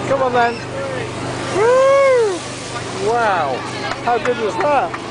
Come on then. Woo! Wow. How good was that?